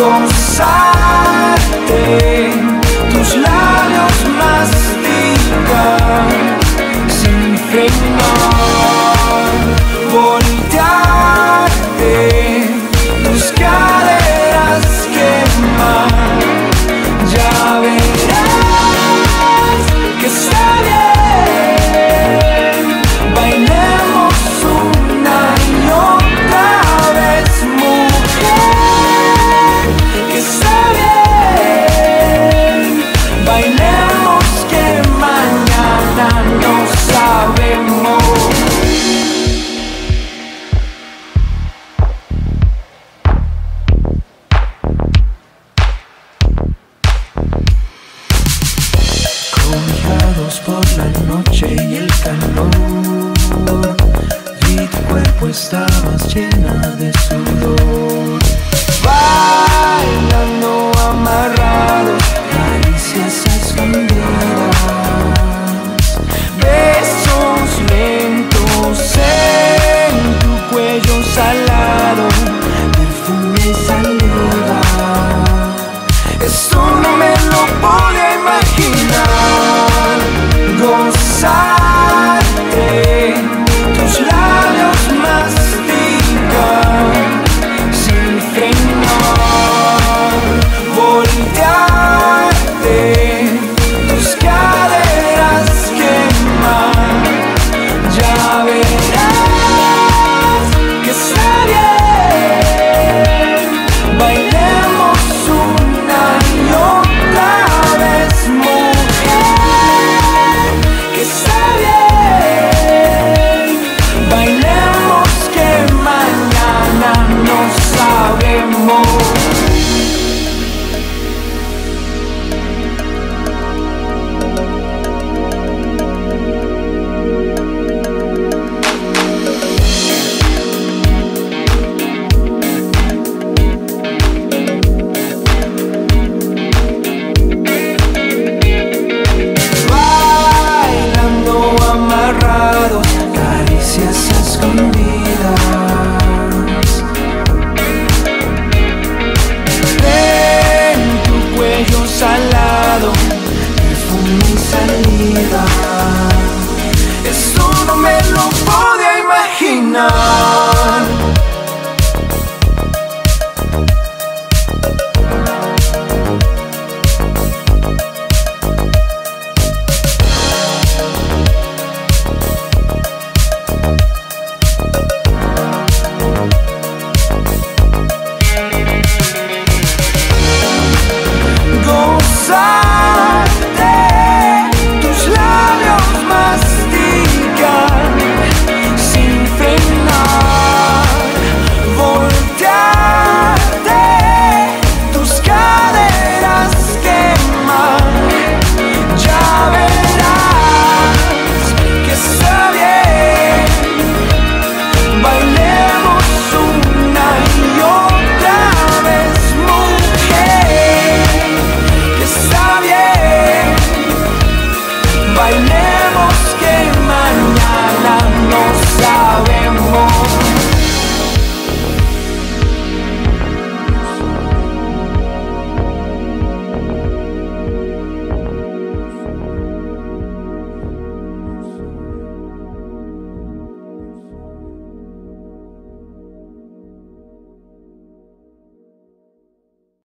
Gozarte, tus labios masticar sin frenar. Voltearte, tus caderas quemar. Ya verás que está bien. Bailemos una y otra vez, mujer, que está bien. Bailemos que mañana no sabemos. Cobijados por la noche y el calor, y tu cuerpo estabas llena de sudor. Bailando amarrados, caricias a escondidas, besos lentos en tu cuello salado, perfume y saliva. Esto no me lo podía imaginar. Gozarte, tus labios masticar sin frenar. Voltearte, tus caderas quemar. Ya verás que está bien. Bailemos una y otra vez, mujer, que está bien. Bailemos que mañana no sabemos. Bailando amarrados, caricias a escondidas, en tu cuello salado, perfume y saliva. Esto no me lo podía imaginar.